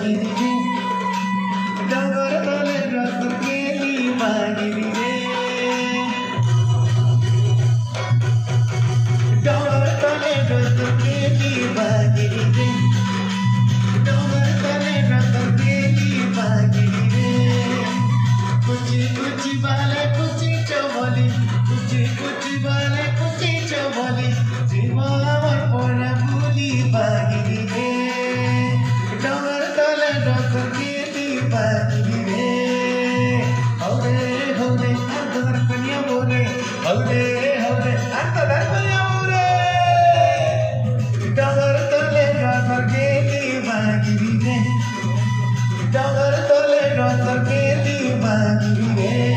बागिरी रे डगर तले रत केली बागिरी रे डगर तले रत केली बागिरी रे डगर तले रत केली बागिरी रे कुची कुची बाले कुची चवली कुची कुची बाले कुची चवली जीवा আমার পড়া ভুলি বাগিরি রে ডগর তলে রত কেলি বাগিরি রে হরে হরে আন্তর কনিয়া মোরে হরে হরে আন্তর কনিয়া মোরে ডগর তলে রত কেলি বাগিরি রে ডগর তলে রত কেলি বাগিরি রে